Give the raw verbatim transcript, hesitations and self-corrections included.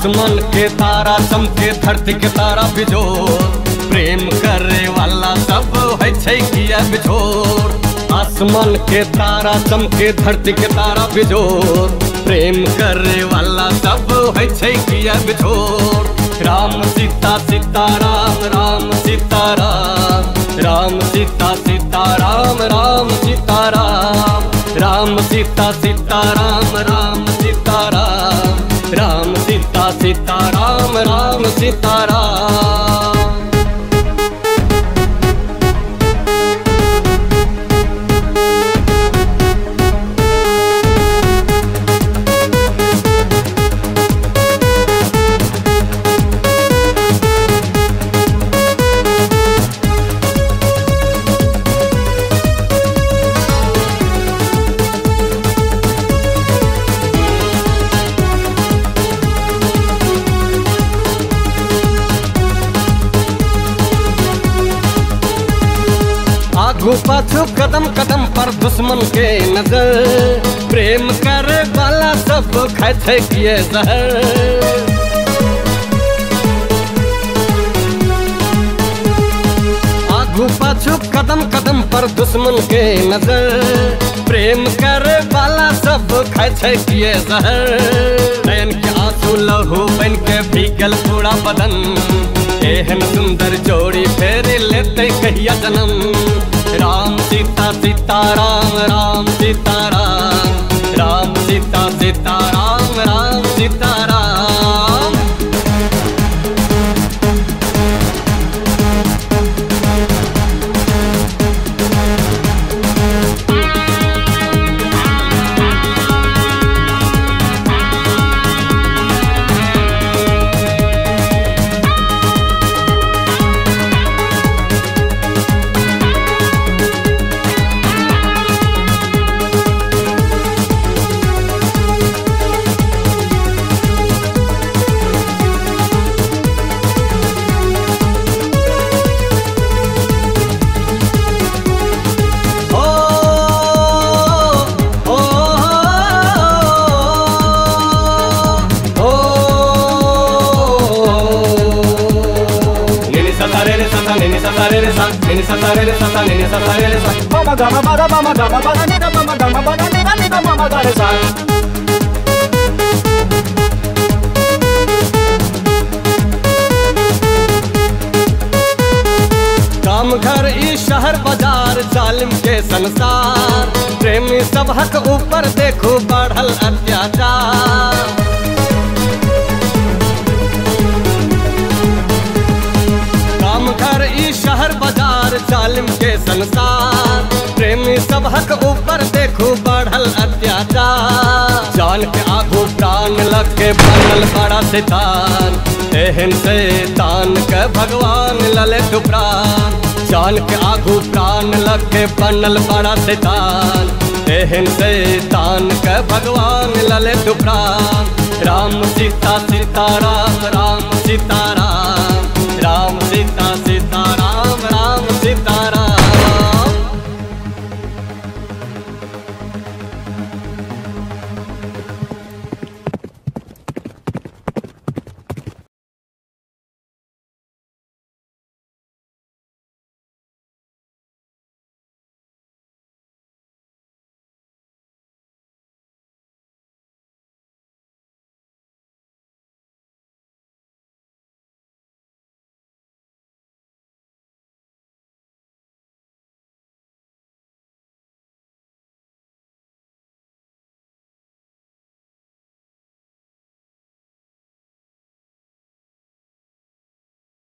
आसमान के तारा चमके धरती के तारा बिजोर, प्रेम करे वाला सब है छै किया बिछोर। आसमान के तारा चमके धरती के तारा बिजोर, प्रेम करे वाला सब है छै किया बिछोर। राम सीता सीता राम राम सीता राम, राम सीता सीता राम राम सीता राम, राम सीता सीता राम राम सीता राम, राम सीता सीता राम राम सीता राम। आगू पाछू कदम कदम पर दुश्मन के नजर, प्रेम करे वाला सब खाए छै किए जहर। आगू पाछू कदम कदम पर दुश्मन के नजर, प्रेम करे वाला सब खाए छै किए जहर। नयन के आंसू लहू बन के भीगल पूरा बदन, एहन सुंदर जोड़ी फेर लेते कहिया जन्म। Ram Sita Sita Ram Ram Sita Ram, Ram Sita Sita Ram Ram Sita Ram. Nini sa re re sa, nini sa re re sa, nini sa re re sa. Mama gama bada mama gama bada ni da mama gama bada ni da ni da mama ga re sa. काम घर ई शहर बाजार जालिम के संसार, प्रेमी सब हक ऊपर देखो बढ़ल अत्याचार। घर ई शहर बाजार जालिम के संसार, प्रेमी सब हक ऊपर देखो बढ़ल अत्याचार। जान के आगू प्राण लग के बनल बड़ा शैतान, एहन शैतान के भगवान लले तू प्राण। जान के आगू प्राण लग के बनल बड़ा शैतान, एहन शैतान के भगवान लले तू प्राण। राम सीता सीता राम राम सीता राम,